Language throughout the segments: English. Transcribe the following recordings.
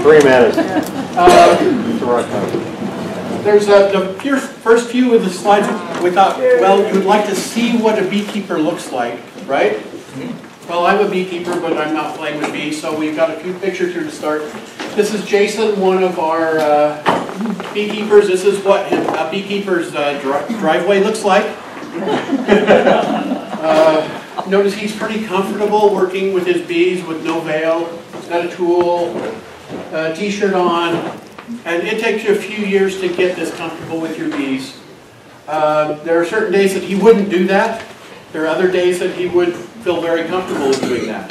3 minutes. There's the first few of the slides we thought, well, you would like to see what a beekeeper looks like, right? Well, I'm a beekeeper, but I'm not playing with bees, so we've got a few pictures here to start. This is Jason, one of our beekeepers. This is what a beekeeper's driveway looks like. Notice he's pretty comfortable working with his bees with no veil. He's got a tool, t-shirt on, and it takes you a few years to get this comfortable with your bees. There are certain days that he wouldn't do that. There are other days that he would feel very comfortable with doing that.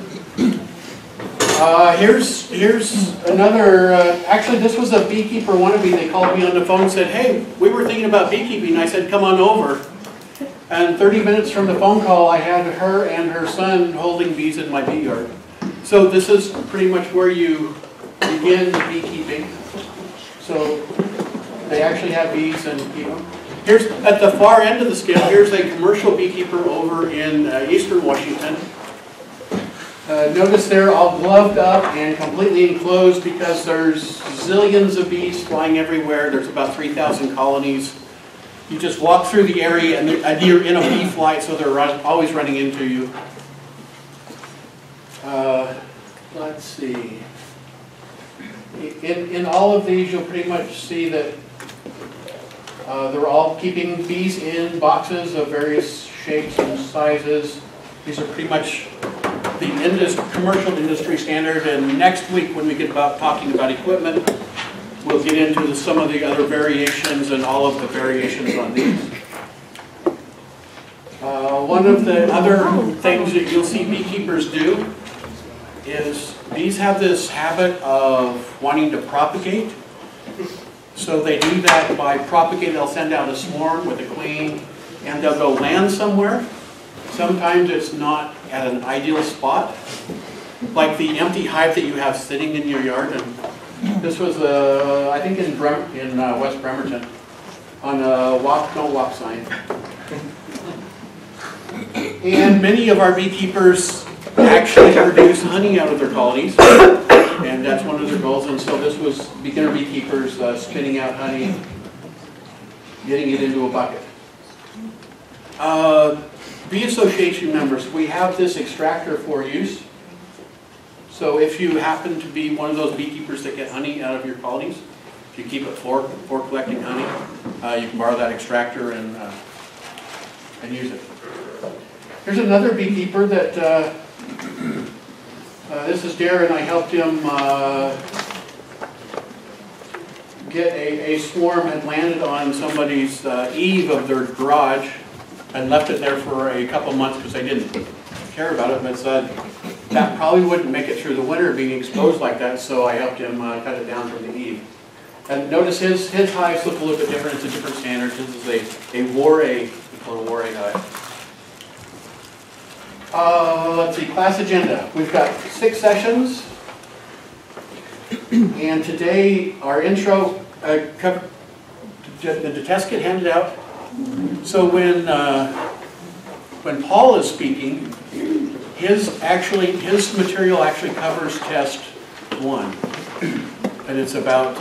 Here's another, actually this was a beekeeper wannabe. They called me on the phone and said, hey, we were thinking about beekeeping. I said, come on over. And 30 minutes from the phone call, I had her and her son holding bees in my bee yard. So this is pretty much where you begin beekeeping. So they actually have bees and keep them. Here's, at the far end of the scale, here's a commercial beekeeper over in eastern Washington. Notice they're all gloved up and completely enclosed because there's zillions of bees flying everywhere. There's about 3,000 colonies. You just walk through the area and you're in a bee flight, so they're always running into you. Let's see. In all of these, you'll pretty much see that they're all keeping bees in boxes of various shapes and sizes. These are pretty much the commercial industry standard, and next week when we get talking about equipment, we'll get into some of the other variations and all of the variations on these. One of the other things that you'll see beekeepers do is bees have this habit of wanting to propagate. So they do that by propagating. They'll send out a swarm with a queen and they'll go land somewhere. Sometimes it's not at an ideal spot, like the empty hive that you have sitting in your yard. And this was, I think, in West Bremerton, on a walk, don't walk sign. And many of our beekeepers actually produce honey out of their colonies, and that's one of their goals. And so this was beginner beekeepers spinning out honey, getting it into a bucket. Bee association members, we have this extractor for use. So if you happen to be one of those beekeepers that get honey out of your colonies, if you keep it for collecting honey, you can borrow that extractor and use it. Here's another beekeeper that, this is Darren. I helped him get a swarm had landed on somebody's eave of their garage and left it there for a couple months because they didn't care about it, but said that probably wouldn't make it through the winter being exposed like that, so I helped him cut it down from the eave. And notice his hives look a little bit different. It's a different standard. This is a Warray, we call it a Warray hive. Let's see, class agenda. We've got 6 sessions, and today our intro covered. Did the test get handed out? So when Paul is speaking, his material actually covers test 1, and it's about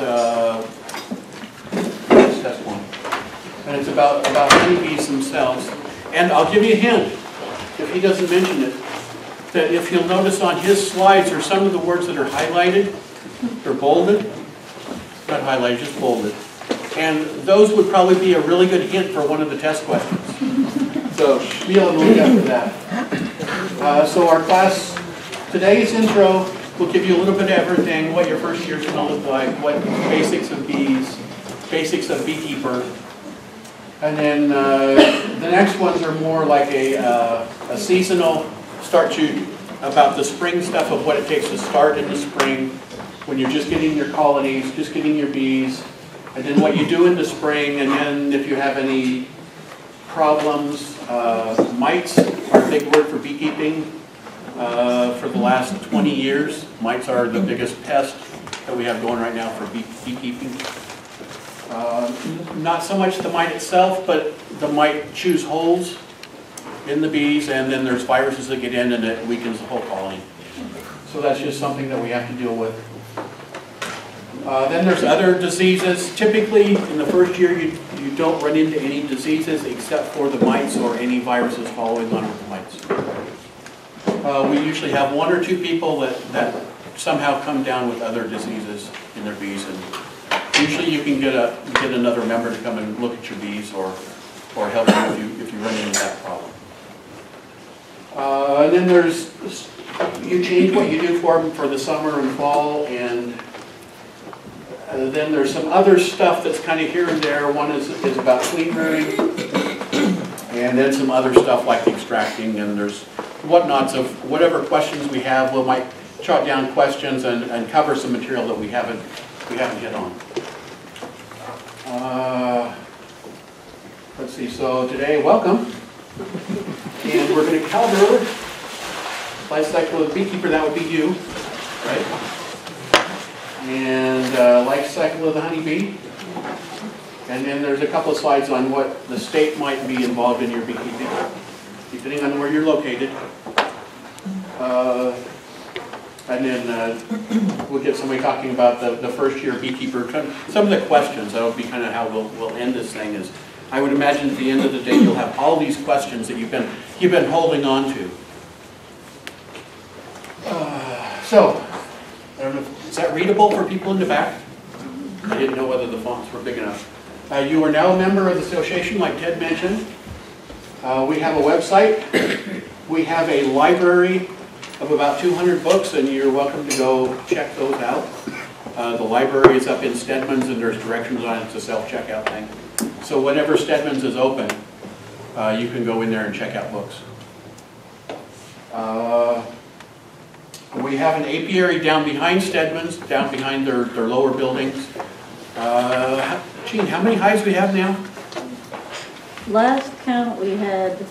test 1, and it's about honeybees themselves. And I'll give you a hint, if he doesn't mention it, that if you'll notice on his slides are some of the words that are highlighted, they're bolded, not highlighted, just bolded. And those would probably be a really good hint for one of the test questions. So be on the lookout for that. So our class, today's intro will give you a little bit of everything, what your first year is going to look like, what basics of bees, basics of beekeeper. And then the next ones are more like a seasonal, start you about the spring stuff of what it takes to start in the spring when you're just getting your colonies, just getting your bees. And then what you do in the spring, and then if you have any problems, mites are a big word for beekeeping. For the last 20 years, mites are the biggest pest that we have going right now for beekeeping. Not so much the mite itself, but the mite chews holes in the bees, and then there's viruses that get in and it weakens the whole colony. So that's just something that we have to deal with. Then there's other diseases. Typically, in the first year, you don't run into any diseases except for the mites or any viruses following on with the mites. We usually have 1 or 2 people that somehow come down with other diseases in their bees, and usually you can get another member to come and look at your bees or help you if you run into that problem. And then you change what you do for them for the summer and fall, and then there's some other stuff that's kind of here and there. One is about clean rooming, and then some other stuff like extracting, and there's whatnots of whatever questions we have. We might jot down questions and cover some material that we haven't hit on. Let's see, so today, welcome. And we're going to cover life cycle of the beekeeper. That would be you, right? And life cycle of the honeybee. And then there's a couple of slides on what the state might be involved in your beekeeping, depending on where you're located. And then we'll get somebody talking about the first year beekeeper. Some of the questions, that'll be kind of how we'll end this thing is, I would imagine at the end of the day you'll have all these questions that you've been holding on to. So, I don't know, is that readable for people in the back? I didn't know whether the fonts were big enough. You are now a member of the association, like Ted mentioned. We have a website. We have a library of about 200 books, and you're welcome to go check those out. The library is up in Stedman's, and there's directions on it. It's a self-checkout thing. So whenever Stedman's is open, you can go in there and check out books. We have an apiary down behind Stedman's, down behind their lower buildings. Gene, how many hives do we have now? Last count we had,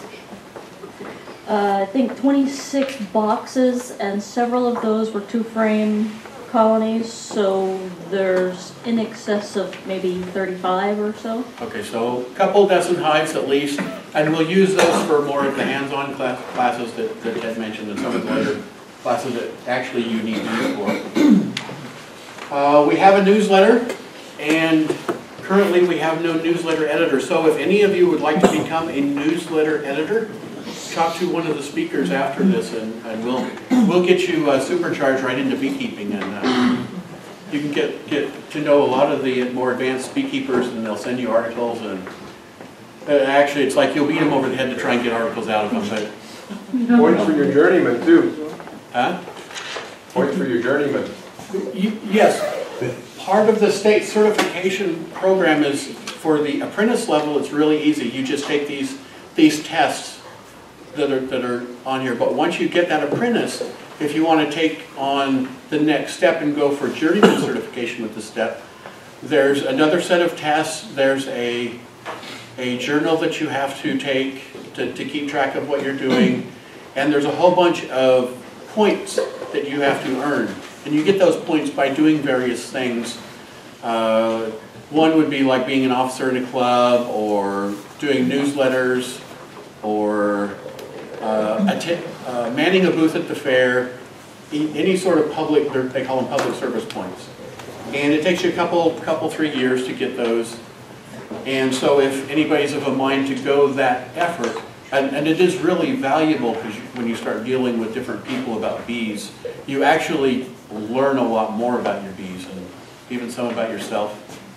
I think 26 boxes, and several of those were 2-frame colonies, so there's in excess of maybe 35 or so. Okay, so a couple dozen hives at least, and we'll use those for more of the hands-on classes that Ted mentioned, and some of the other classes that actually you need to use for. We have a newsletter, and currently we have no newsletter editor, so if any of you would like to become a newsletter editor, talk to one of the speakers after this, and we'll get you supercharged right into beekeeping, and you can get to know a lot of the more advanced beekeepers, and they'll send you articles, and actually it's like you'll beat them over the head to try and get articles out of them. But points for your journeyman too. Huh? Points for your journeyman. Yes. Part of the state certification program is for the apprentice level. It's really easy. You just take these tests that are on here. But once you get that apprentice, if you want to take on the next step and go for journeyman certification with the step, there's another set of tests. There's a journal that you have to take to keep track of what you're doing, and there's a whole bunch of points that you have to earn. And you get those points by doing various things. One would be like being an officer in a club, or doing newsletters, or manning a booth at the fair, any sort of public, they call them public service points. And it takes you a couple 3 years to get those. And so if anybody's of a mind to go that effort, and it is really valuable, because when you start dealing with different people about bees, you actually learn a lot more about your bees, and even some about yourself.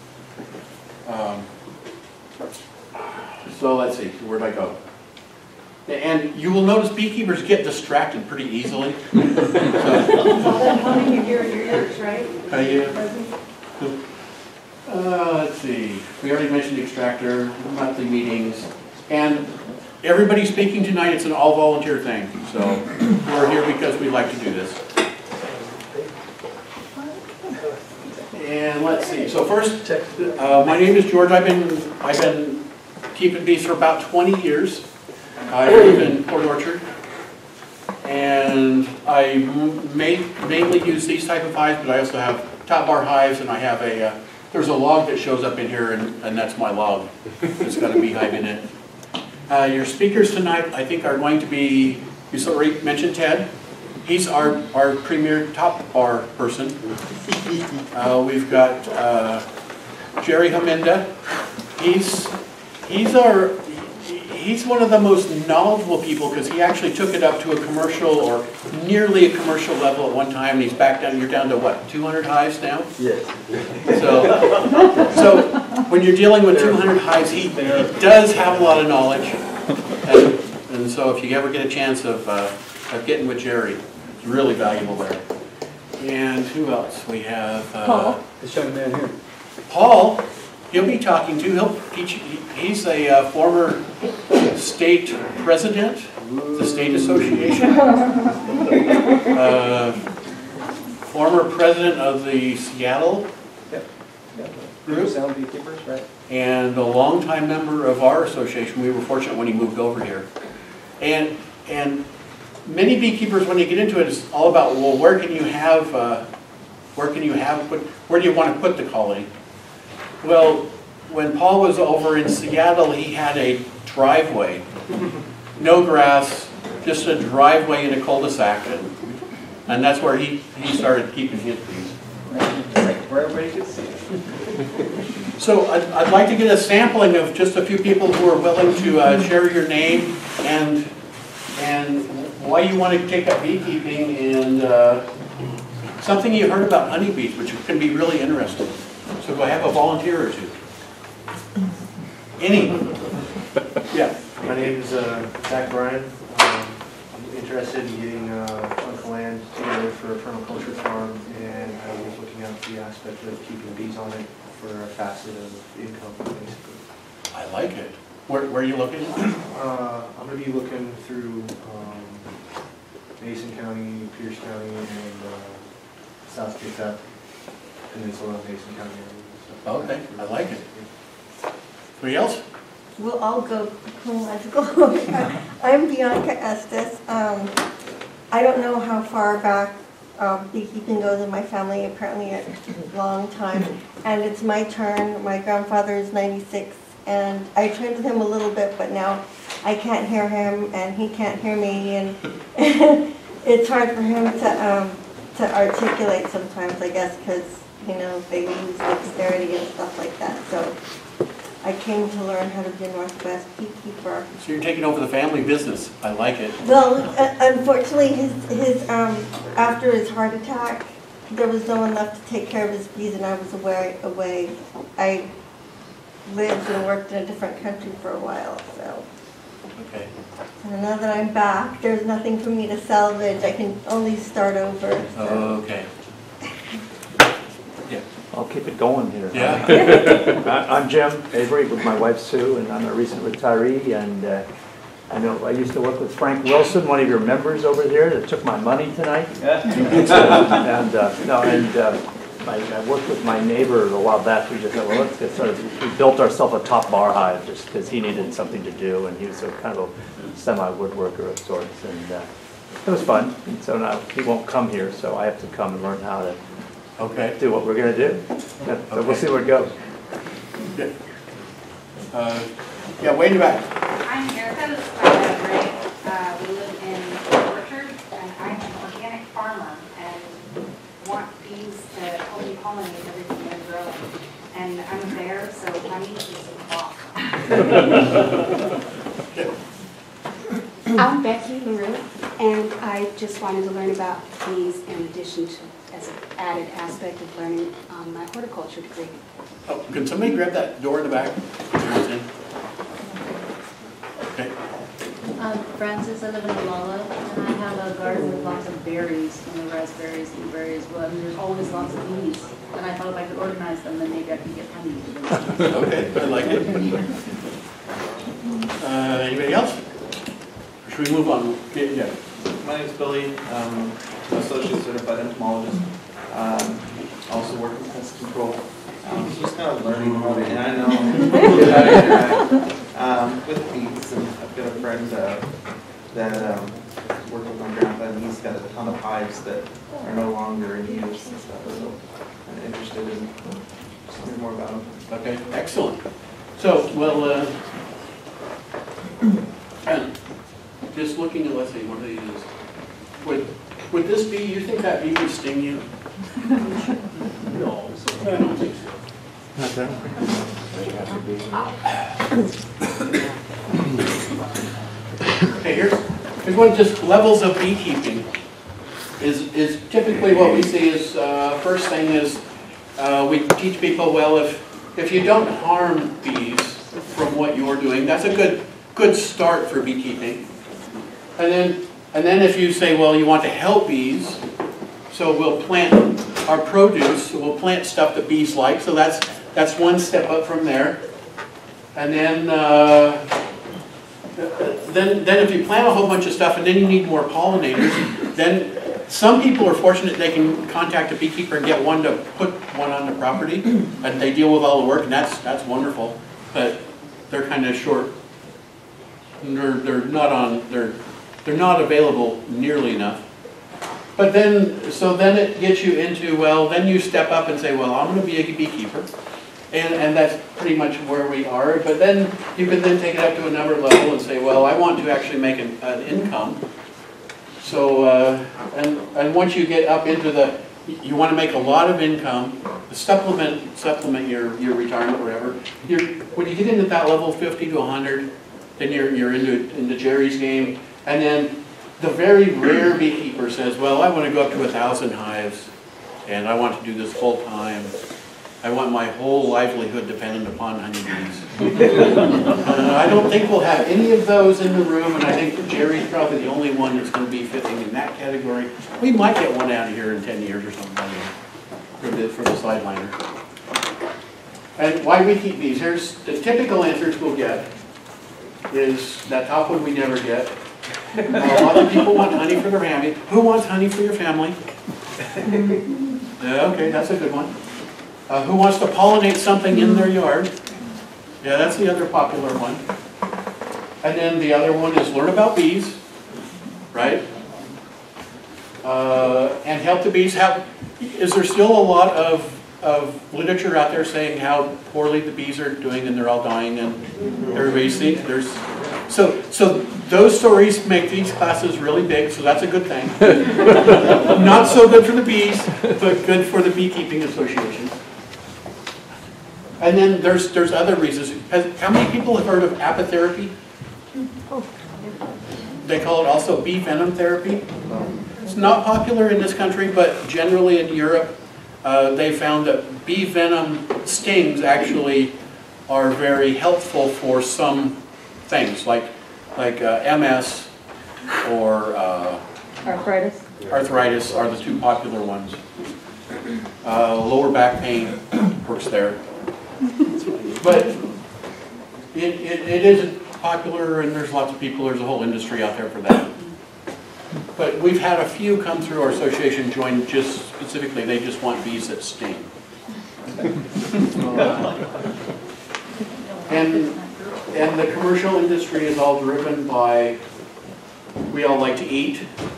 So let's see, where'd I go? And you will notice beekeepers get distracted pretty easily. Humming, you hear it in your ears, right? Let's see, we already mentioned extractor, monthly meetings, and everybody speaking tonight, it's an all-volunteer thing, so we're here because we like to do this. And let's see, so first, my name is George. I've been keeping bees for about 20 years. I live in Port Orchard, and I mainly use these type of hives, but I also have top bar hives, and I have there's a log that shows up in here, and that's my log. It's got a beehive in it. Your speakers tonight, I think, are going to be, you already mentioned Ted. He's our premier top bar person. We've got Jerry Haminda. He's one of the most knowledgeable people because he actually took it up to a commercial or nearly a commercial level at one time, and he's back down. You're down to what, 200 hives now? Yes. So when you're dealing with 200 hives, he does have a lot of knowledge, and so if you ever get a chance of getting with Jerry, it's really valuable there. And who else? We have Paul. This young man here. Paul. He'll be talking to. He'll teach. He's a former state president, the state association, former president of the Seattle group, Sound beekeepers, right? and a longtime member of our association. We were fortunate when he moved over here, and many beekeepers, when they get into it, it's all about, well, where do you want to put the colony? Well, when Paul was over in Seattle, he had a driveway, no grass, just a driveway in a cul-de-sac, and that's where he started keeping his bees. Where everybody could see it. So I'd like to get a sampling of just a few people who are willing to share your name and why you want to take up beekeeping and something you heard about honeybees, which can be really interesting. So do I have a volunteer or two? Any? Yeah. My name is Zach Bryan. I'm interested in getting a chunk of land together for a permaculture farm, and I was looking at the aspect of keeping bees on it for a facet of income, basically. I like it. Where are you looking? I'm going to be looking through Mason County, Pierce County, and South Kitsap Peninsula, Mason County area. Okay, I like it. Anybody else? We'll all go chronological. I'm Bianca Estes. I don't know how far back beekeeping goes in my family, apparently a long time. And it's my turn. My grandfather is 96, and I trained with him a little bit, but now I can't hear him, and he can't hear me, and it's hard for him to articulate sometimes, I guess, because, you know, they lose dexterity and stuff like that. So I came to learn how to be a Northwest beekeeper. So you're taking over the family business. I like it. Well, unfortunately, his after his heart attack, there was no one left to take care of his bees, and I was away. I lived and worked in a different country for a while, so. Okay. And now that I'm back, there's nothing for me to salvage. I can only start over. So. Okay. Yeah. I'll keep it going here. Yeah. I'm Jim Avery with my wife Sue, and I'm a recent retiree. And I know I used to work with Frank Wilson, one of your members over here, that took my money tonight. I worked with my neighbor a while back. We just said, well, let's get started. We built ourselves a top bar hive just because he needed something to do, and he was a kind of a semi-woodworker of sorts. And it was fun. And so now he won't come here, so I have to come and learn how to do what we're going to do. So we'll see where it goes. Good. Yeah, way in the back. I'm Erica, this is my dad, Ray. We live in Orchard, and I'm an organic farmer and want bees to help me pollinate everything they're growing. And I'm a bear, so honey is awesome. I'm Becky LaRue, and I just wanted to learn about bees in addition to, as an added aspect of learning my horticulture degree. Oh, can somebody grab that door in the back? Okay. Francis, I live in Olala, and I have a garden with lots of berries, raspberries, blueberries, but there's always lots of bees. And I thought if I could organize them, then maybe I could get honey. Okay, I like it. Anybody else? Or should we move on? Yeah. My name is Billy. I'm an associate certified entomologist. Also work with pest control. Just kind of learning how to, and I know how to interact with bees. And I've got a friend that worked with my grandpa, and he's got a ton of hives that are no longer in use and stuff. So I'm interested in just learning more about them. Okay, excellent. So, well, just looking at, let's see, what do they use? Would this be, you think that bee would sting you? No. I don't think so. Okay, here's one, just levels of beekeeping. Is typically what we see is, first thing is, we teach people, well, if you don't harm bees from what you're doing, that's a good start for beekeeping. And then if you say, well, you want to help bees, so we'll plant our produce, so we'll plant stuff that bees like, so that's one step up from there. And then if you plant a whole bunch of stuff and then you need more pollinators, then some people are fortunate they can contact a beekeeper and get one to put one on the property, and they deal with all the work, and that's wonderful. But they're kind of short. They're not available nearly enough. But then, so then it gets you into, well, then you step up and say, well, I'm going to be a beekeeper. And that's pretty much where we are. But then you can then take it up to another level and say, well, I want to actually make an income. So, and once you get up into you want to make a lot of income, supplement your retirement or whatever. When you get into that level, 50 to 100, then you're into Jerry's game. And then the very rare beekeeper says, well, I want to go up to 1,000 hives, and I want to do this full time. I want my whole livelihood dependent upon honeybees. I don't think we'll have any of those in the room, and I think Jerry's probably the only one that's going to be fitting in that category. We might get one out of here in 10 years or something for the sideliner. And why we keep bees? Here's the typical answers we'll get. Is that top one we never get. A lot of people want honey for their family. Who wants honey for your family? Yeah, okay, that's a good one. Who wants to pollinate something in their yard? Yeah, that's the other popular one. And then the other one is learn about bees, right? And help the bees. Is there still a lot of literature out there saying how poorly the bees are doing and they're all dying and everybody's seeing so those stories make these classes really big, so that's a good thing. Not so good for the bees, but good for the beekeeping association. And then there's other reasons. How many people have heard of apitherapy? They call it also bee venom therapy. It's not popular in this country, but generally in Europe, they found that bee venom stings actually are very helpful for some things, like MS or arthritis are the two popular ones. Lower back pain works there. But it isn't popular, and there's lots of people, there's a whole industry out there for that. But we've had a few come through our association join just specifically, they just want bees that sting. And the commercial industry is all driven by, we all like to eat.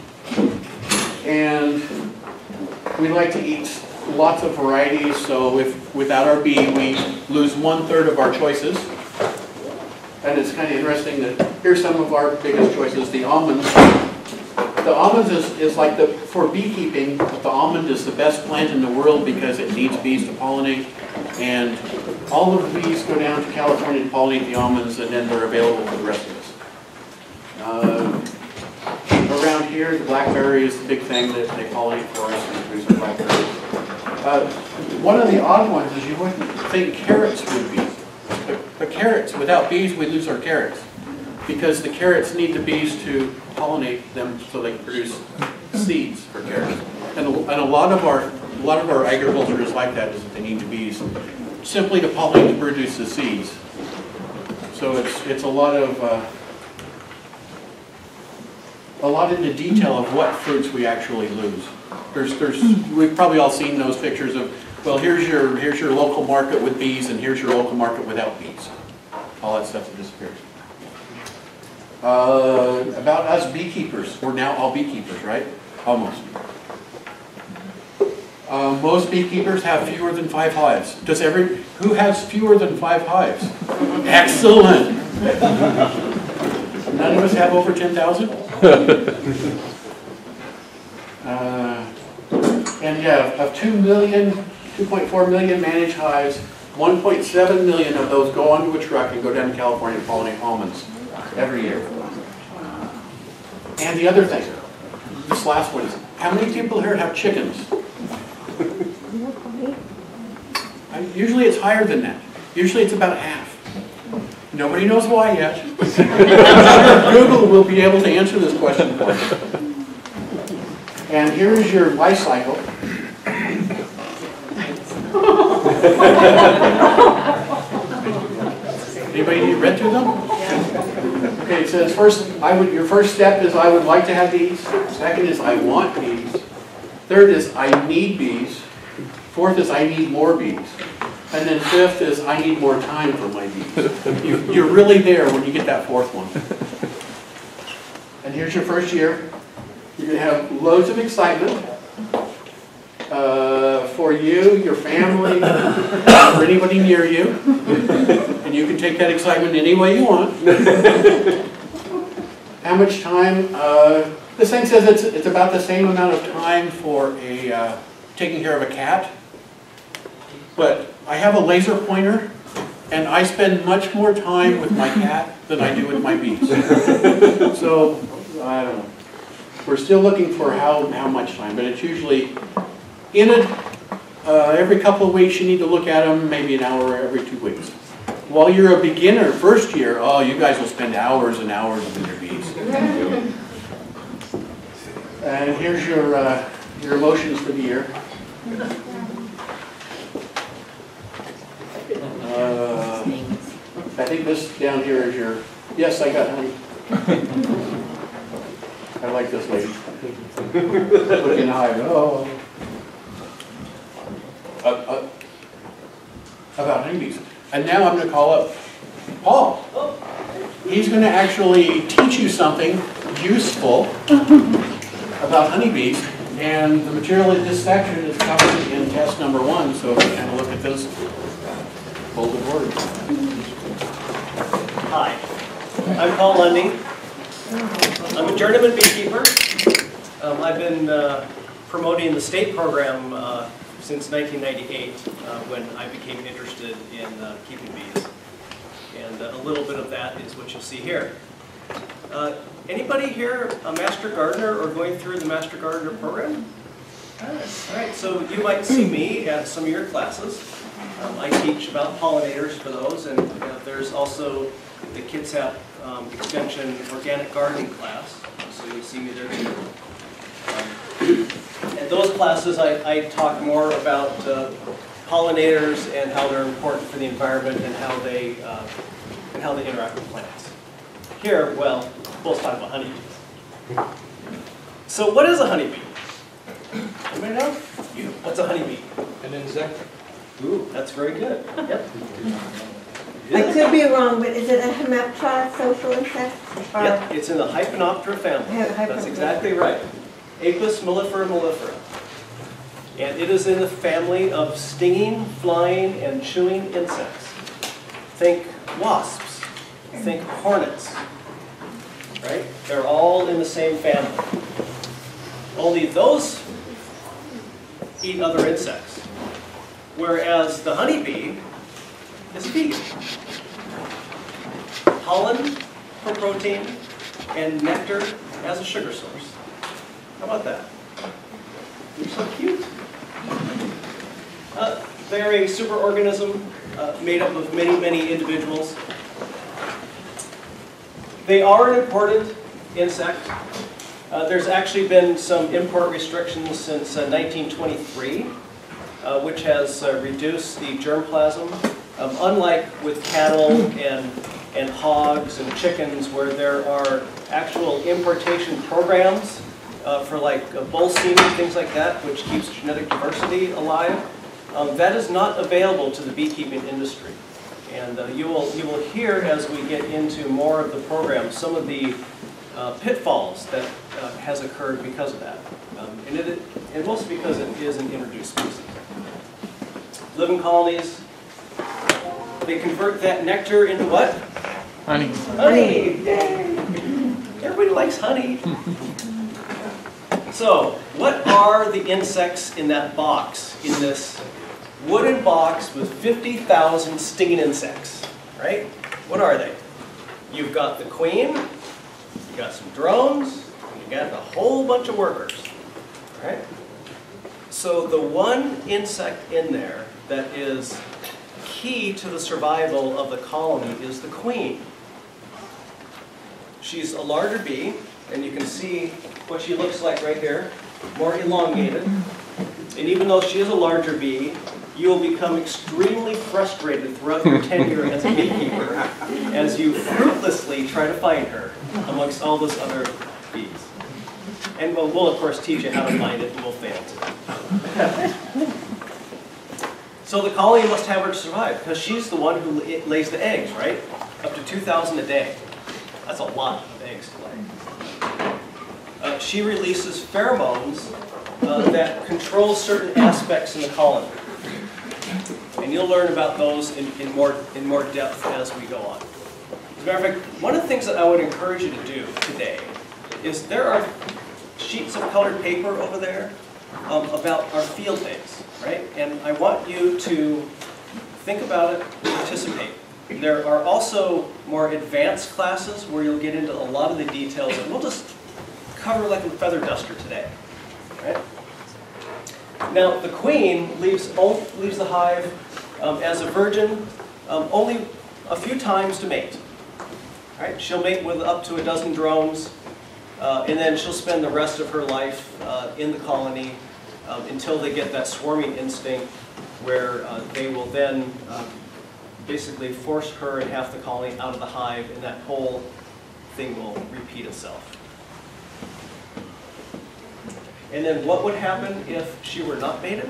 And we like to eat lots of varieties, so if without our bee, we lose 1/3 of our choices. And it's kind of interesting that here's some of our biggest choices, the almonds. The almonds is like for beekeeping, the almond is the best plant in the world because it needs bees to pollinate. And all of the bees go down to California to pollinate the almonds, and then they're available for the rest of us. Around here, the blackberry is the big thing that they pollinate for us and produce the blackberries. One of the odd ones is you wouldn't think carrots would be. But carrots, without bees, we lose our carrots. Because the carrots need the bees to pollinate them so they can produce seeds for carrots. And a lot of our agriculture is like that, is that they need the bees simply to pollinate to produce the seeds. So it's a lot in the detail of what fruits we actually lose. We've probably all seen those pictures of, well, here's your local market with bees, and here's your local market without bees. All that stuff that disappears. About us beekeepers, we're now all beekeepers, right? Almost. Most beekeepers have fewer than 5 hives. Who has fewer than 5 hives? Excellent. None of us have over 10,000? And yeah, of 2.4 million managed hives, 1.7 million of those go onto a truck and go down to California and pollinate almonds every year. And the other thing, this last one is, how many people here have chickens? Usually it's higher than that. Usually it's about half. Nobody knows why yet. Google will be able to answer this question for you. And here's your life cycle. Anybody read through them? Okay, it says your first step is I would like to have bees. Second is I want bees. Third is I need bees. Fourth is I need more bees. And then fifth is I need more time for my bees. You're really there when you get that fourth one. And here's your first year. You're going to have loads of excitement for you, your family, for anybody near you. And you can take that excitement any way you want. How much time? This thing says it's about the same amount of time for taking care of a cat. But I have a laser pointer, and I spend much more time with my cat than I do with my bees. So, I don't know. We're still looking for how much time, but it's usually every couple of weeks you need to look at them, maybe an hour every 2 weeks. While you're a beginner, first year, oh, you guys will spend hours and hours with your bees. And here's your emotions for the year. I think this down here is your, yes, I got honey. I like this lady. Looking high. Oh. About honeybees. And now I'm going to call up Paul. He's going to actually teach you something useful about honeybees. And the material in this section is covered in test number 1. So if you kind of look at this folded word. Hi, I'm Paul Lundy. I'm a journeyman beekeeper. I've been promoting the state program since 1998 when I became interested in keeping bees. And a little bit of that is what you'll see here. Anybody here a Master Gardener or going through the Master Gardener program? All right, so you might see me at some of your classes. I teach about pollinators for those, and there's also the KidSAP Extension Organic Gardening class, so you'll see me there too. At those classes, I talk more about pollinators and how they're important for the environment and how they interact with plants. Here, well, we'll talk about honeybees. So, what is a honeybee? Anybody know? You. What's a honeybee? An insect. Ooh, that's very good. Yep. I could be wrong, but is it a hemiptera social insect? Yep, it's in the Hyphenoptera family. That's exactly right. Apis mellifera mellifera. And it is in the family of stinging, flying, and chewing insects. Think wasps. Think hornets. Right? They're all in the same family. Only those eat other insects. Whereas the honeybee is vegan. Pollen for protein and nectar as a sugar source. How about that? You're so cute. They're a superorganism made up of many, many individuals. They are an imported insect. There's actually been some import restrictions since 1923, which has reduced the germplasm. Unlike with cattle and hogs and chickens, where there are actual importation programs for like bull semen, things like that, which keeps genetic diversity alive, that is not available to the beekeeping industry. And you will hear as we get into more of the program some of the pitfalls that has occurred because of that, and mostly because it is an introduced species. Live in colonies. They convert that nectar into what? Honey. Honey! Yay! Everybody likes honey. So, What are the insects in that box, in this wooden box with 50,000 stinging insects, right? What are they? You've got the queen, you've got some drones, and you've got a whole bunch of workers, right? So the one insect in there that is key to the survival of the colony is the queen. She's a larger bee, and you can see what she looks like right here, more elongated. And even though she is a larger bee, you will become extremely frustrated throughout your tenure as a beekeeper as you fruitlessly try to find her amongst all those other bees. And we'll of course teach you how to find it, and we'll fail to. So the colony must have her to survive, because she's the one who lays the eggs, right? Up to 2,000 a day. That's a lot of eggs to lay. She releases pheromones that control certain aspects in the colony. And you'll learn about those in more depth as we go on. As a matter of fact, one of the things that I would encourage you to do today is there are sheets of colored paper over there about our field days, right? And I want you to think about it, participate. There are also more advanced classes where you'll get into a lot of the details, and we'll just cover like a feather duster today, right? Now, the queen leaves the hive as a virgin only a few times to mate. Right? She'll mate with up to a dozen drones, and then she'll spend the rest of her life in the colony until they get that swarming instinct, where they will then basically force her and half the colony out of the hive, and that whole thing will repeat itself. And then what would happen if she were not mated?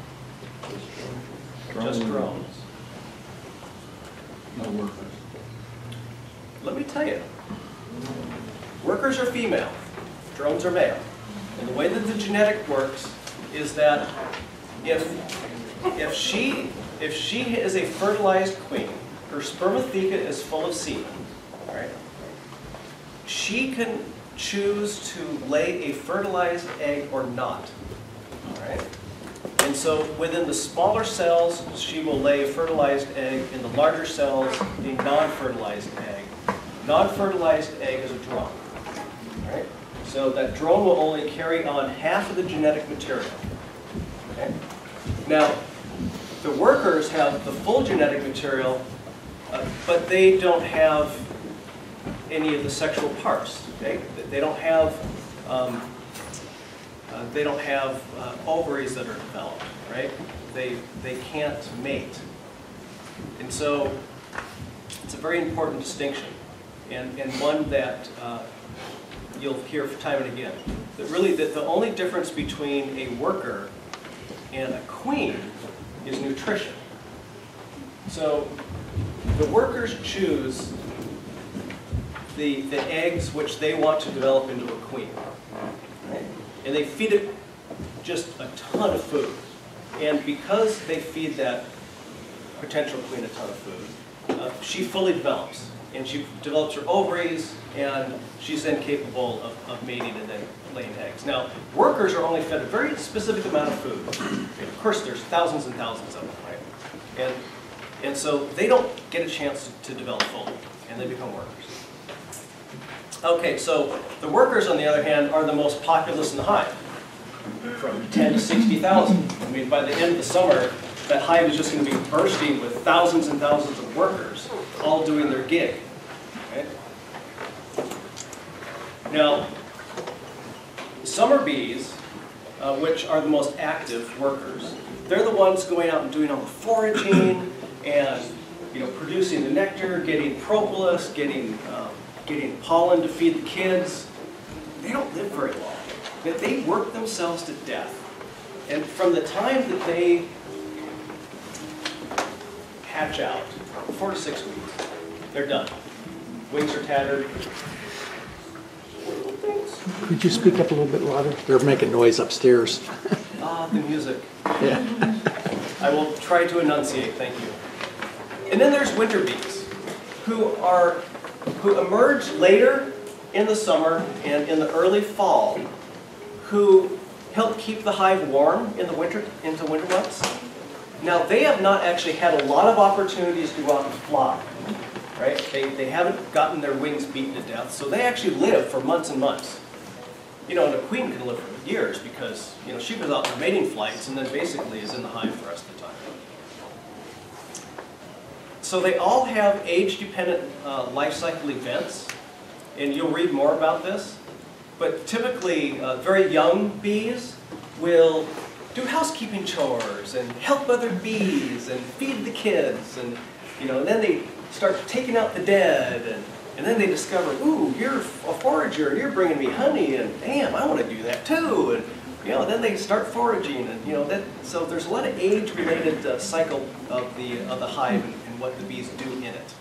Just drones. No workers. Let me tell you, workers are female, drones are male. And the way that the genetic works is that if she is a fertilized queen, her spermatheca is full of semen, right? She can choose to lay a fertilized egg or not, all right? And so within the smaller cells, she will lay a fertilized egg. In the larger cells, a non-fertilized egg. Non-fertilized egg is a drone, all right? So that drone will only carry on half of the genetic material, okay? Now, the workers have the full genetic material, but they don't have any of the sexual parts. Okay? They don't have ovaries that are developed, right? They can't mate, and so it's a very important distinction, and one that you'll hear time and again. That really the only difference between a worker and a queen is nutrition. So the workers choose the eggs which they want to develop into a queen, right? And they feed it just a ton of food. And because they feed that potential queen a ton of food, she fully develops. And she develops her ovaries, and she's then capable of mating and then laying eggs. Now, workers are only fed a very specific amount of food. And of course, there's thousands and thousands of them, right? And so they don't get a chance to develop fully, and they become workers. Okay, so the workers, on the other hand, are the most populous in the hive, from 10 to 60,000. I mean, by the end of the summer, that hive is just going to be bursting with thousands and thousands of workers, all doing their gig. Okay? Now, summer bees, which are the most active workers, they're the ones going out and doing all the foraging and producing the nectar, getting propolis, getting pollen to feed the kids. They don't live very long. They work themselves to death. And from the time that they hatch out, 4 to 6 weeks, they're done. Wings are tattered. Could you speak up a little bit louder? They're making noise upstairs. Ah, the music. Yeah. I will try to enunciate, thank you. And then there's winter bees, who emerge later in the summer and in the early fall, who help keep the hive warm in the winter, into winter months. Now, they have not actually had a lot of opportunities to go out and fly, right? They haven't gotten their wings beaten to death, so they actually live for months and months. You know, and a queen can live for years because, you know, she goes out for mating flights and then basically is in the hive the rest of the time. So they all have age-dependent life cycle events, and you'll read more about this. But typically, very young bees will do housekeeping chores and help other bees and feed the kids, and you know, and then they start taking out the dead, and then they discover, ooh, you're a forager, and you're bringing me honey, and damn, I want to do that too, and you know, then they start foraging, and you know, that. So there's a lot of age-related cycle of the hive and what the bees do in it.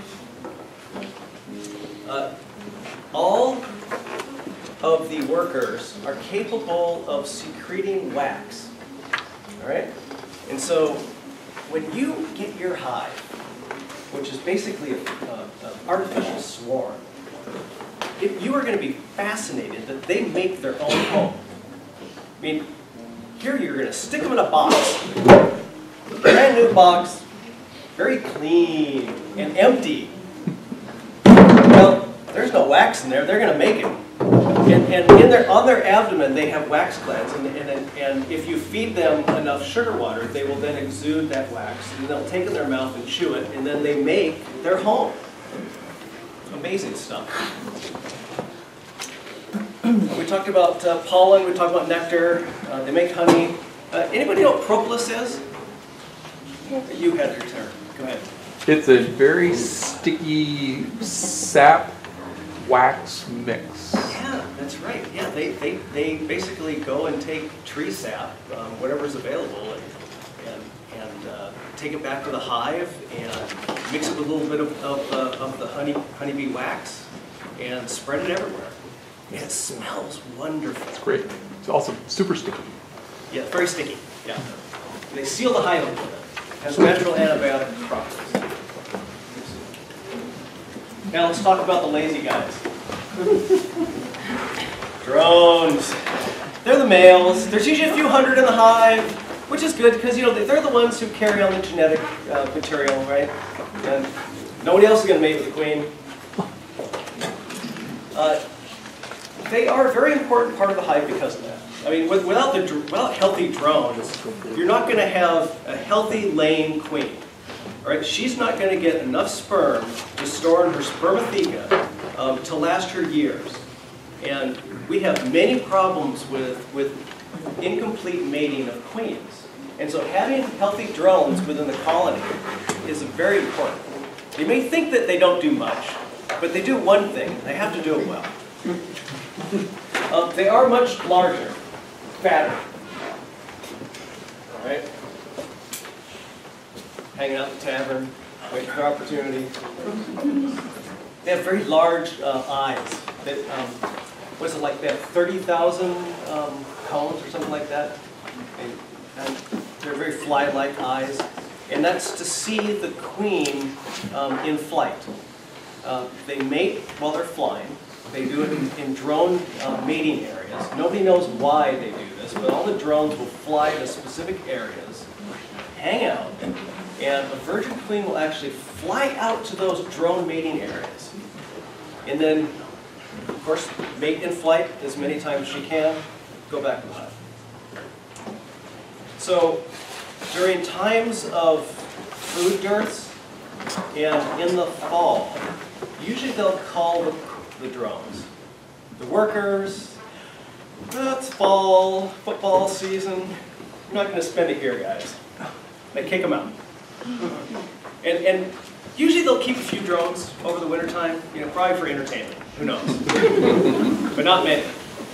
All of the workers are capable of secreting wax, all right? And so when you get your hive, which is basically an artificial swarm, you are going to be fascinated that they make their own home. I mean, here you're going to stick them in a box, brand new box, very clean and empty. Well, there's no wax in there, they're going to make it. And on their abdomen, they have wax glands, and if you feed them enough sugar water, they will then exude that wax, and they'll take it in their mouth and chew it, and then they make their home. Amazing stuff. We talked about pollen, we talked about nectar, they make honey. Anybody know what propolis is? You had your turn. Go ahead. It's a very sticky sap wax mix. Yeah, that's right. Yeah, they basically go and take tree sap, whatever's available, and take it back to the hive and mix it with a little bit of the honeybee wax and spread it everywhere. And it smells wonderful. It's great. It's also super sticky. Yeah, very sticky. Yeah. They seal the hive up with it. It has natural antibiotic properties. Now let's talk about the lazy guys. Drones. They're the males. There's usually a few hundred in the hive, which is good because, you know, they're the ones who carry on the genetic material, right? And nobody else is going to mate with the queen. They are a very important part of the hive because of that. I mean, without healthy drones, you're not going to have a healthy laying queen. Right? She's not going to get enough sperm to store in her spermatheca to last her years. And we have many problems with incomplete mating of queens. And so having healthy drones within the colony is very important. You may think that they don't do much, but they do one thing. They have to do it well. They are much larger, fatter. All right? Hanging out at the tavern, waiting for opportunity. They have very large eyes. That, what is it like? They have 30,000 cones or something like that. And they're very fly-like eyes. And that's to see the queen in flight. They mate while they're flying. They do it in drone mating areas. Nobody knows why they do this, but all the drones will fly to specific areas, hang out, and a virgin queen will actually fly out to those drone mating areas. And then, of course, mate in flight as many times as she can, go back to the hive. So, during times of food dearths and in the fall, usually they'll call the drones. The workers, it's fall, football season, you're not going to spend it here, guys. They kick them out. And usually they'll keep a few drones over the winter time, you know, probably for entertainment. Who knows? But not many.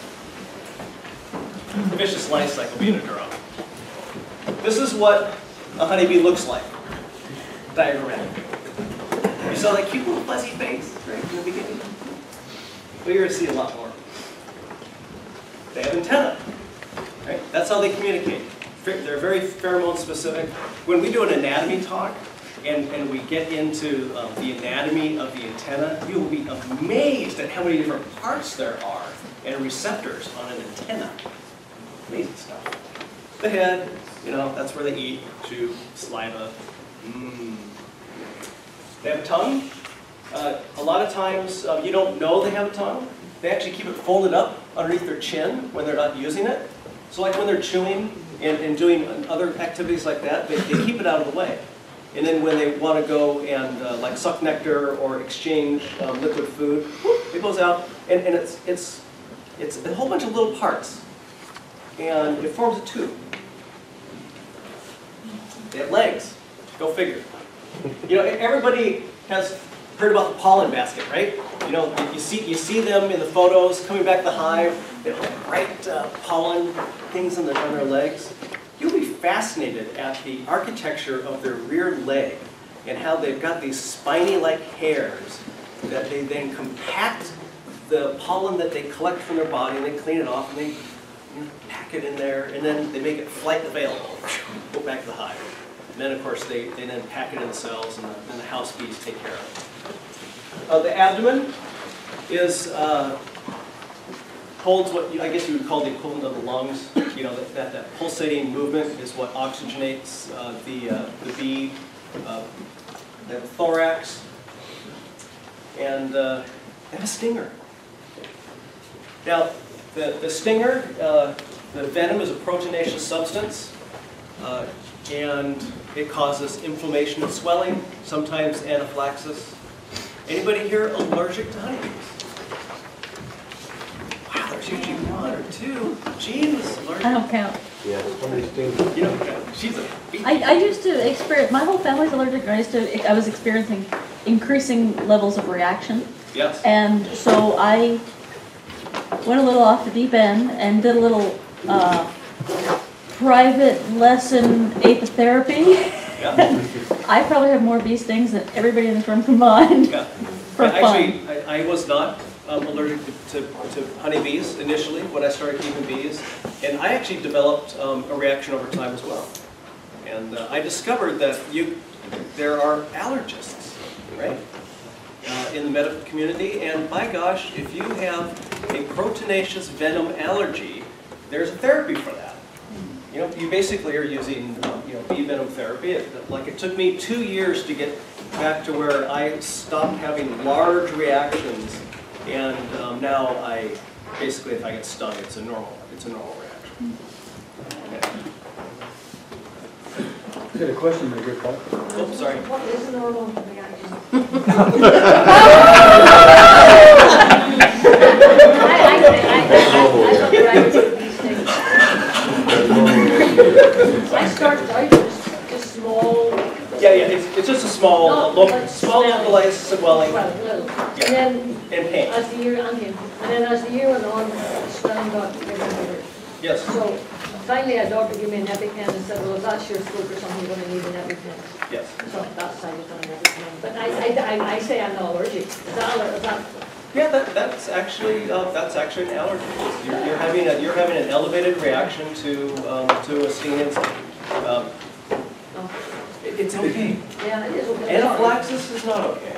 Vicious life cycle being a drone. This is what a honeybee looks like, diagrammatically. You saw that cute little fuzzy face right in the beginning? Well, you're going to see a lot more. They have antennae. Right? That's how they communicate. They're very pheromone specific. When we do an anatomy talk and we get into the anatomy of the antenna, you will be amazed at how many different parts there are and receptors on an antenna. Amazing stuff. The head, you know, that's where they eat, chew, saliva. They have a tongue. A lot of times you don't know they have a tongue. They actually keep it folded up underneath their chin when they're not using it. So like when they're chewing and doing other activities like that, they keep it out of the way. And then when they want to go and like suck nectar or exchange liquid food, whoop, it goes out, and it's a whole bunch of little parts, and it forms a tube. They have legs. Go figure. You know, everybody has heard about the pollen basket, right? You know, you see them in the photos coming back the hive. They have bright pollen things on their legs. You'll be fascinated at the architecture of their rear leg and how they've got these spiny-like hairs that they then compact the pollen that they collect from their body, and they clean it off, and they pack it in there, and then they make it flight available. Go back to the hive. And then, of course, they then pack it in the cells, and the house bees take care of it. The abdomen is holds what I guess you would call the equivalent of the lungs. You know, that pulsating movement is what oxygenates the bee, the thorax, and they have a stinger. Now, the stinger, the venom is a proteinaceous substance, and it causes inflammation and swelling, sometimes anaphylaxis. Anybody here allergic to honeybees? Wow, there's usually one or two. Jean was allergic. I don't count. Yeah, somebody stings. You know, she's a bee. I used to experience, my whole family's allergic, and I was experiencing increasing levels of reaction. Yes. And so I went a little off the deep end and did a little private lesson apitherapy. Yeah. I probably have more bee stings than everybody in this room combined. Yeah. For Actually, fun. I was not allergic to honeybees initially when I started keeping bees, and I actually developed a reaction over time as well. And I discovered that there are allergists, right, in the medical community, and by gosh, if you have a proteinaceous venom allergy, there's a therapy for that. You know, you basically are using bee venom therapy. It took me 2 years to get back to where I stopped having large reactions, and now I basically, if I get stung, it's a normal reaction. Okay. I got a question there, Paul. Oh, sorry. What is a normal reaction? I started out just small. Yeah, it's just a small localized swelling. Well, little. Yeah. And then And pain. as the year went on, the swelling got bigger and bigger. Yes. So finally a doctor gave me an EpiPen and said, well, if that's your stroke or something, you're going to need an EpiPen. Yes. So that's how I was on an EpiPen. But I say I'm not allergic. Is that Yeah, that's actually an allergy. You're having an elevated reaction to a stinging insect. It's okay. yeah, it is okay. Anaphylaxis is not okay.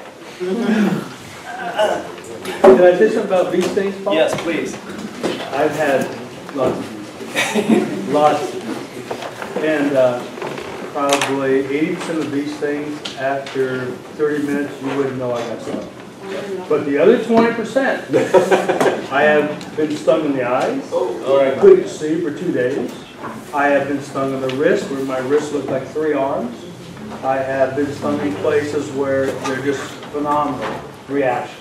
Can I say something about bee stings, Paul? Yes, please. I've had lots of bees. Lots of bees. And probably 80% of bee stings, after 30 minutes, you wouldn't know I got stung. But the other 20%, I have been stung in the eyes, where I couldn't see for 2 days. I have been stung on the wrist, where my wrist looked like 3 arms. I have been stung in places where they're just phenomenal reactions.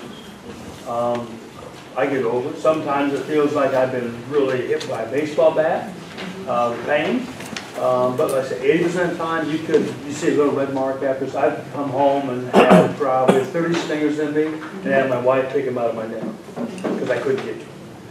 I get over it. Sometimes it feels like I've been really hit by a baseball bat, pain. But like I say, 80% of the time you see a little red mark after. So I've come home and had probably 30 stingers in me, and had my wife pick them out of my den because I couldn't get to them.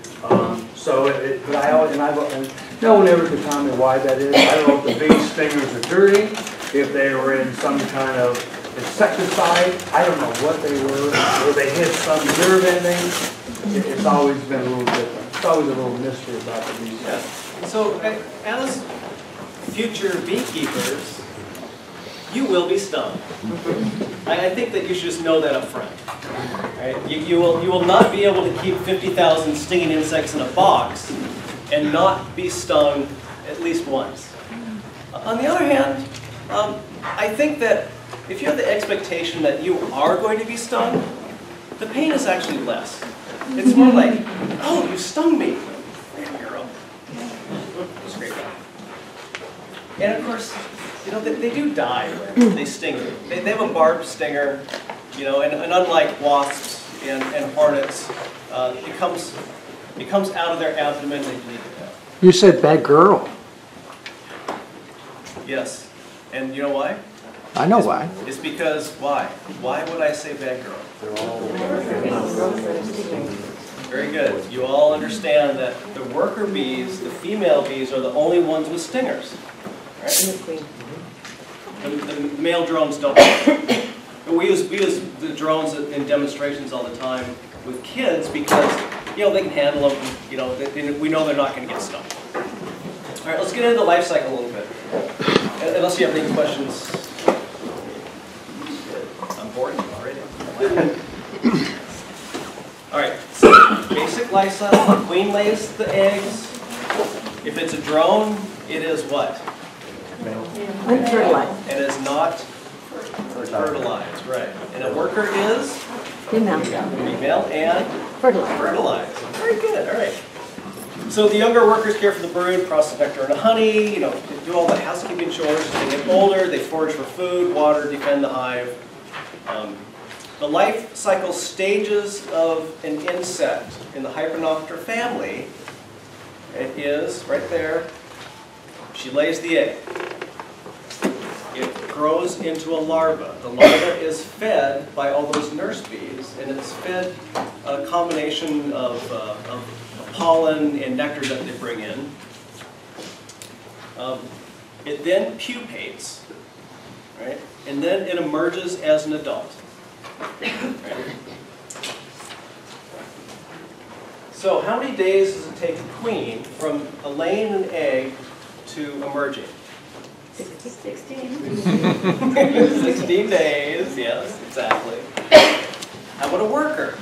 And no one ever could tell me why that is. I don't know if the bee stingers are dirty, if they were in some kind of insecticide. I don't know what they were, or they hit some nerve ending. It's always been a little different. It's always a little mystery about the bees. Yeah. So as future beekeepers, you will be stung. I think that you should just know that up front. Right? You will not be able to keep 50,000 stinging insects in a box and not be stung at least once. On the other hand, I think that if you have the expectation that you are going to be stung, the pain is actually less. It's more like, oh, you stung me. Girl. Scrape it. And of course, you know, they do die when they sting you. They have a barbed stinger, you know, and unlike wasps and hornets, it comes out of their abdomen. They bleed it out. You said bad girl. Yes. And you know why? I know why. It's because, why? Why would I say bad girl? Very good. You all understand that the worker bees, the female bees, are the only ones with stingers. Right? The male drones don't. We use the drones in demonstrations all the time with kids because, you know, they can handle them. You know, we know they're not going to get stung. All right, let's get into the life cycle a little bit. Unless you have any questions. I'm bored already. All right, so basic life cycle. The queen lays the eggs. If it's a drone, it is what? Unfertilized. It is not fertilized, right. And a worker is? Female. Female and? Fertilized. Fertilized. Very good, all right. So the younger workers care for the brood, process nectar and honey, you know, do all the housekeeping chores. As they get older, they forage for food, water, defend the hive. The life cycle stages of an insect in the Hypernocter family, it is right there. She lays the egg. It grows into a larva. The larva is fed by all those nurse bees, and it's fed a combination of pollen and nectar that they bring in. It then pupates, right? And then it emerges as an adult. Right? So how many days does it take a queen from laying an egg to emerging? 16. 16 days, yes, exactly. How about a worker?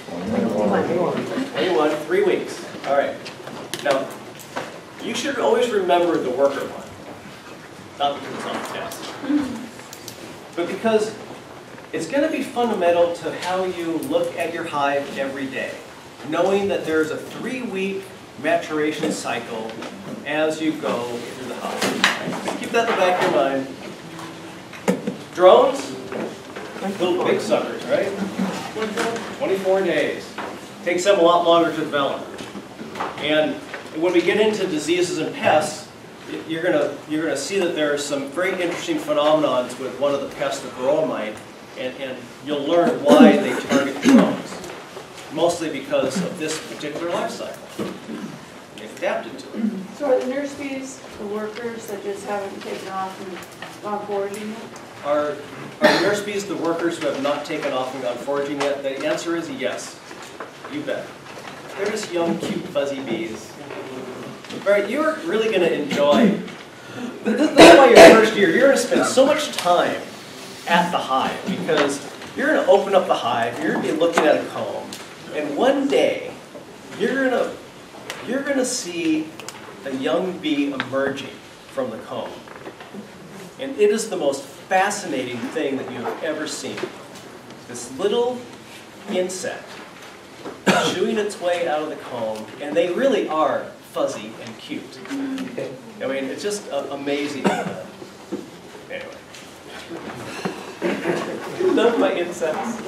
21, 3 weeks. All right. Now, you should always remember the worker one. Not because it's on the test, but because it's going to be fundamental to how you look at your hive every day, knowing that there's a 3-week maturation cycle as you go through the hive. Right? Keep that in the back of your mind. Drones, little big suckers, right? 24 days. Takes them a lot longer to develop. And when we get into diseases and pests, you're gonna see that there are some very interesting phenomena with one of the pests, the varroa mite, and you'll learn why they target drones. Mostly because of this particular life cycle. They've adapted to it. So are the nurse bees the workers that just haven't taken off and gone foraging yet? Are nurse bees the workers who have not taken off and gone foraging yet? The answer is yes. You bet. They're just young, cute, fuzzy bees. All right, you're really going to enjoy. This is why your first year, you're going to spend so much time at the hive because you're going to open up the hive. You're going to be looking at a comb, and one day you're going to see a young bee emerging from the comb, and it is the most fascinating thing that you have ever seen. This little insect chewing its way out of the comb, and they really are fuzzy and cute. I mean, it's just amazing. Anyway. Love my insects.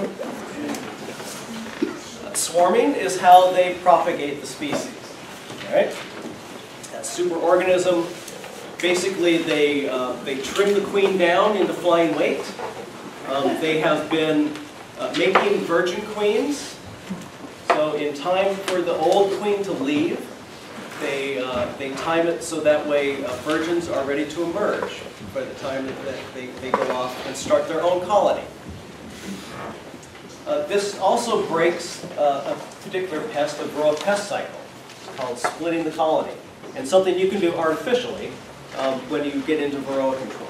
Swarming is how they propagate the species. All right? That superorganism, basically they trim the queen down into flying weight. They have been making virgin queens. So in time for the old queen to leave, they time it so that way virgins are ready to emerge by the time that they go off and start their own colony. This also breaks a particular pest, a varroa pest cycle. It's called splitting the colony, and something you can do artificially when you get into varroa control.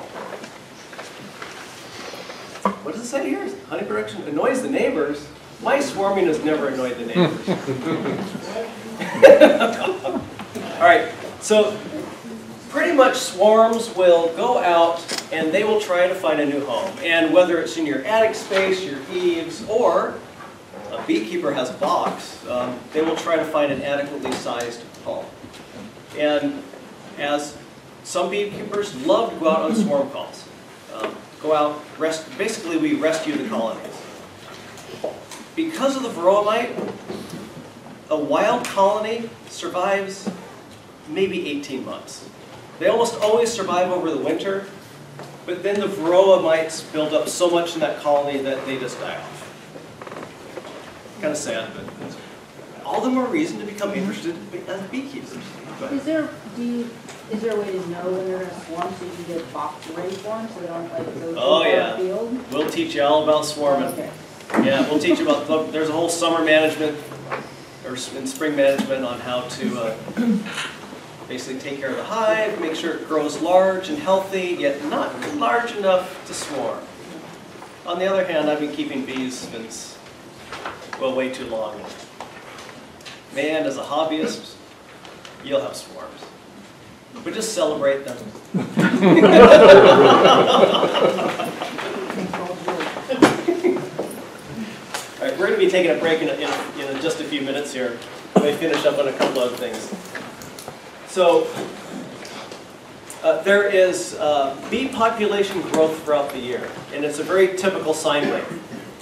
What does it say here? Honey production annoys the neighbors. My swarming has never annoyed the neighbors. All right, so pretty much swarms will go out and they will try to find a new home. And whether it's in your attic space, your eaves, or a beekeeper has a box, they will try to find an adequately sized home. And as some beekeepers love to go out on swarm calls. Go out, basically we rescue the colonies. Because of the varroa mite, a wild colony survives maybe 18 months. They almost always survive over the winter, but then the varroa mites build up so much in that colony that they just die off. Kind of sad, but all the more reason to become interested as beekeepers. Is there a way to know when they're going to swarm so you can get box ready for them so they don't like go to the field? We'll teach you all about swarming. Okay. Yeah, we'll teach you about, there's a whole summer management or in spring management on how to basically take care of the hive, make sure it grows large and healthy, yet not large enough to swarm. On the other hand, I've been keeping bees since, well, way too long. Man, as a hobbyist, you'll have swarms. But just celebrate them. All right, we're going to be taking a break in just a few minutes here. Let me finish up on a couple other things. So, there is bee population growth throughout the year, and it's a very typical sine wave.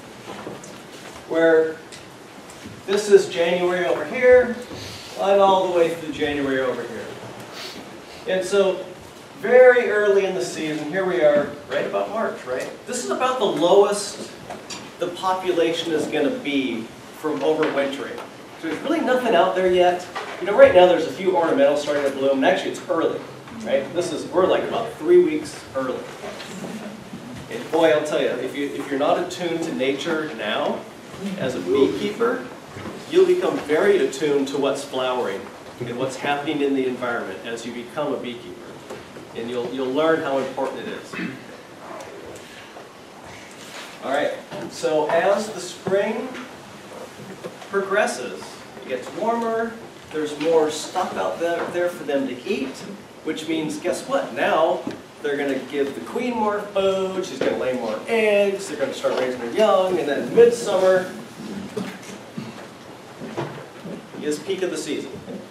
Where this is January over here, and all the way through January over here. And so, very early in the season, here we are, right about March, right? This is about the lowest the population is going to be from overwintering. So there's really nothing out there yet. You know, right now there's a few ornamentals starting to bloom, and actually it's early, right? We're like about 3 weeks early. And boy, I'll tell you, if you're not attuned to nature now, as a beekeeper, you'll become very attuned to what's flowering and what's happening in the environment as you become a beekeeper. And you'll learn how important it is. All right, so as the spring progresses, it gets warmer, there's more stuff out there for them to eat, which means, guess what? Now they're going to give the queen more food, she's going to lay more eggs, they're going to start raising their young, and then midsummer is peak of the season.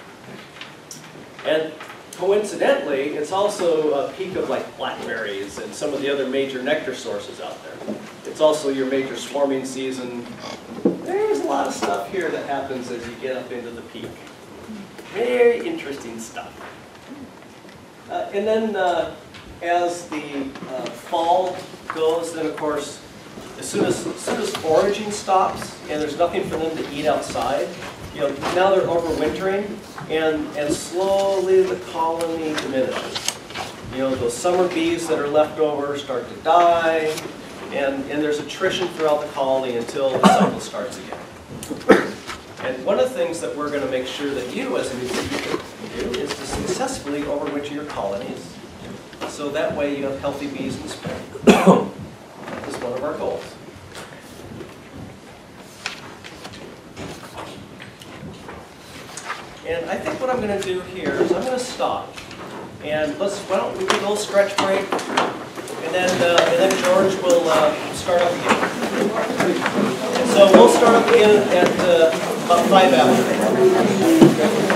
And coincidentally, it's also a peak of like blackberries and some of the other major nectar sources out there. It's also your major swarming season. There's a lot of stuff here that happens as you get up into the peak. Very interesting stuff. And then as the fall goes, then of course, as soon as foraging stops and there's nothing for them to eat outside, you know, now they're overwintering, and slowly the colony diminishes. You know, those summer bees that are left over start to die, and there's attrition throughout the colony until the cycle starts again. And one of the things that we're going to make sure that you as a beekeeper do is to successfully overwinter your colonies, so that way you have healthy bees in the spring. That is one of our goals. And I think what I'm going to do here is I'm going to stop. And why don't we do a little stretch break, and then George will start up again. And so we'll start up again at about 5 after.